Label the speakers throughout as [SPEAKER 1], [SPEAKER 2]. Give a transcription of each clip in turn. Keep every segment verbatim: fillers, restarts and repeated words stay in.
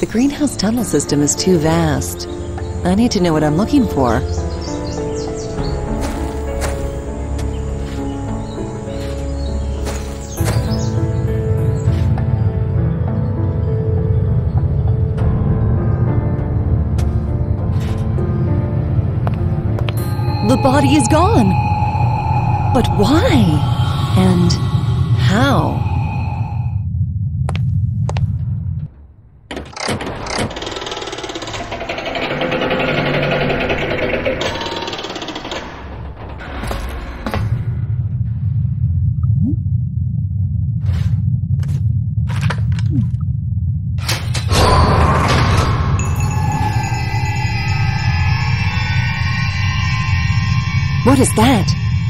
[SPEAKER 1] The greenhouse tunnel system is too vast. I need to know what I'm looking for. The body is gone. But why? And how? What is that?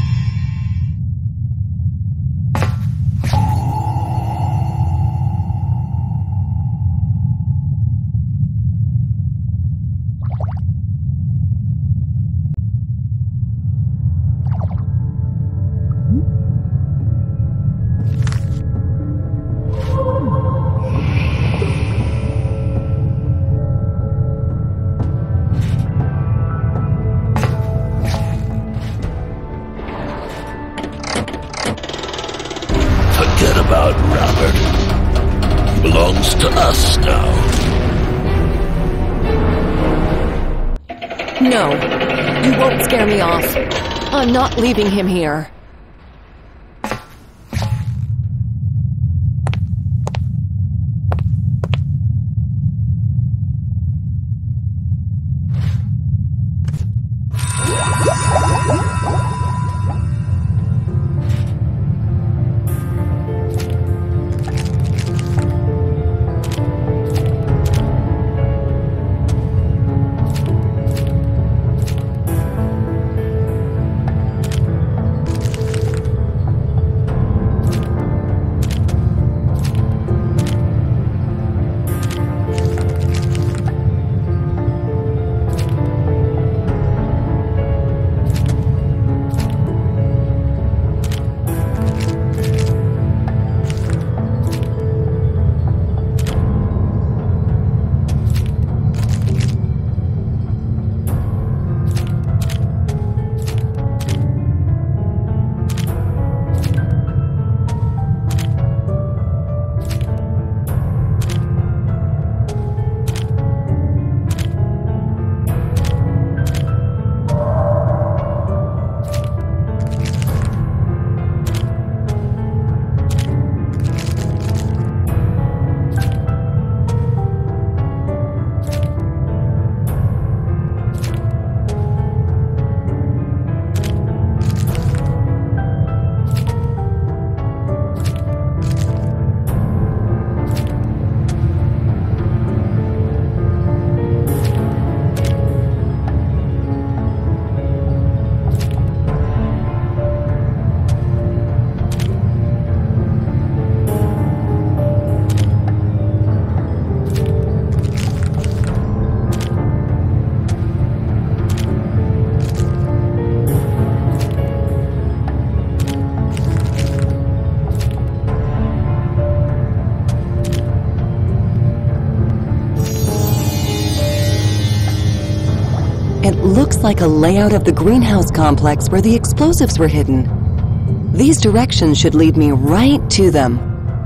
[SPEAKER 2] Forget about Robert. He belongs to us now.
[SPEAKER 1] No, you won't scare me off. I'm not leaving him here. It looks like a layout of the greenhouse complex where the explosives were hidden. These directions should lead me right to them.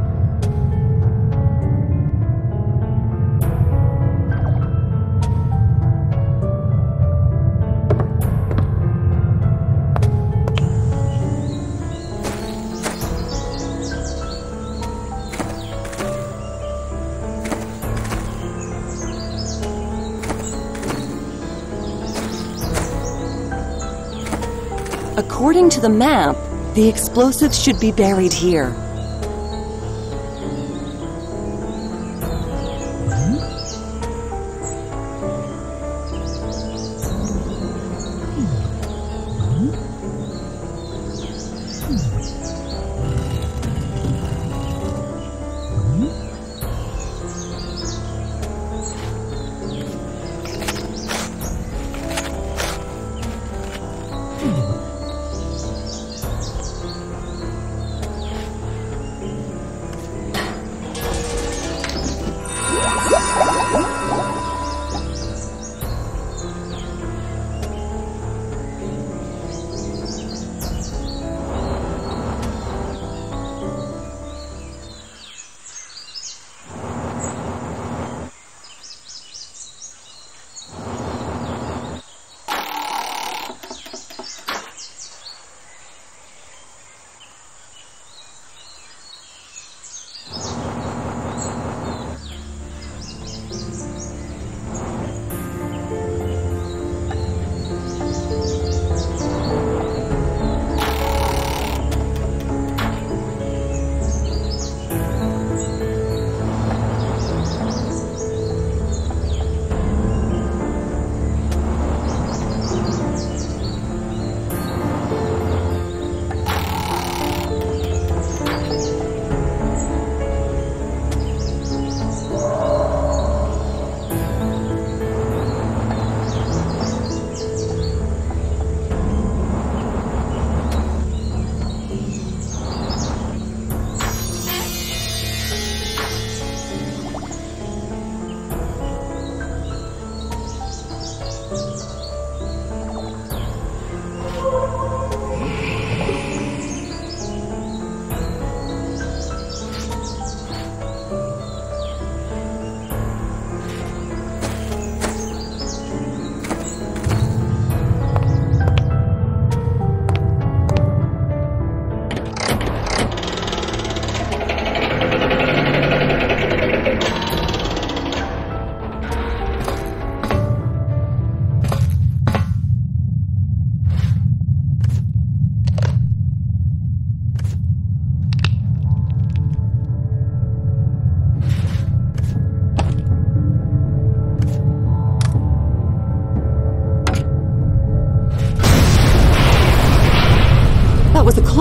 [SPEAKER 1] According to the map, the explosives should be buried here.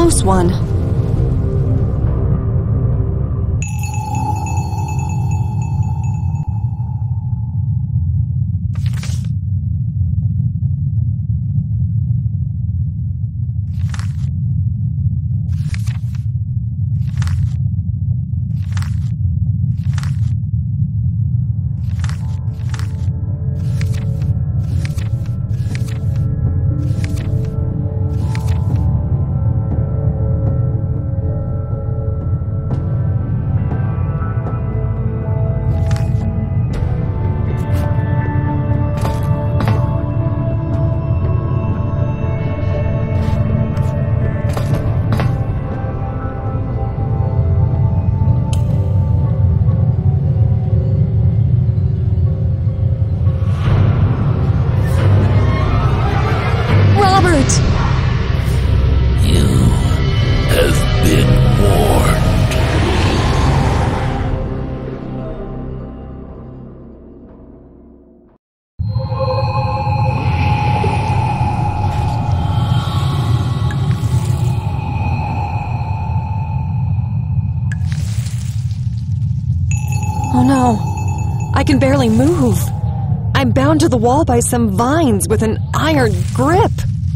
[SPEAKER 1] close one. Oh no, I can barely move. I'm bound to the wall by some vines with an iron grip.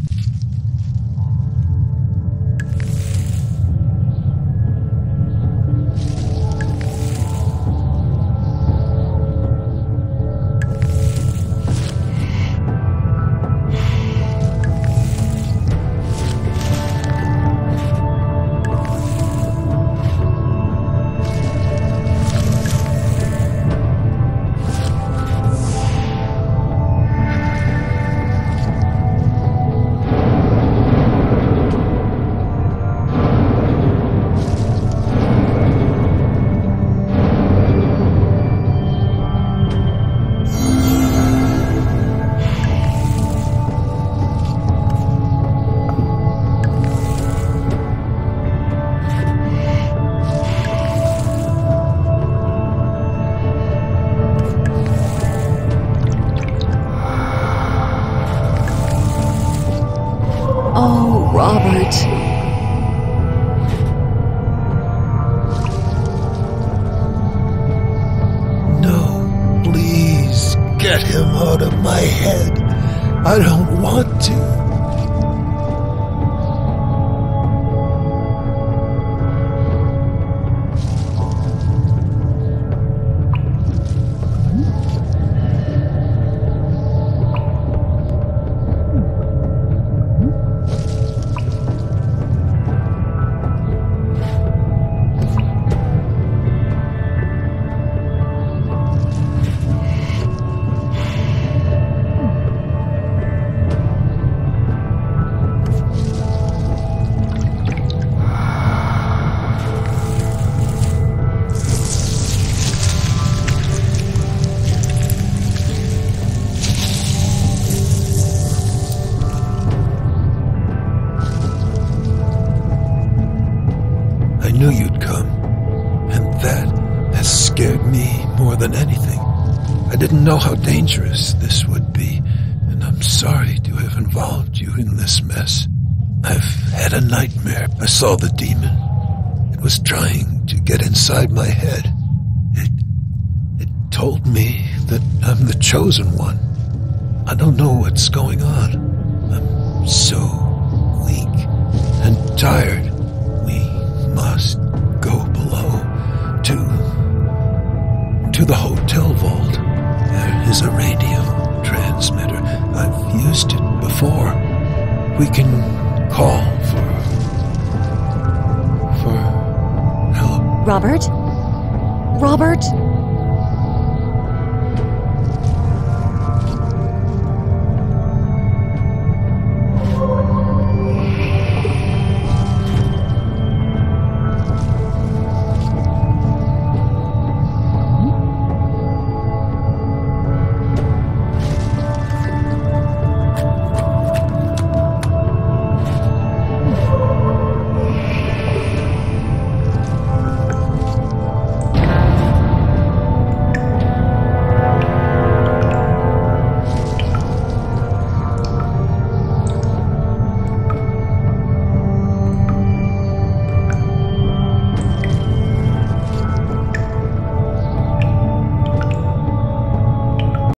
[SPEAKER 1] Oh, Robert.
[SPEAKER 2] No, please, get him out of my head. I don't want to. I knew you'd come, and that has scared me more than anything. I didn't know how dangerous this would be, and I'm sorry to have involved you in this mess. I've had a nightmare. I saw the demon. It was trying to get inside my head. It, it told me that I'm the chosen one. I don't know what's going on. I'm so weak and tired. We must go below to to the hotel vault. There is a radio transmitter. I've used it before. We can call for for help.
[SPEAKER 1] Robert? Robert?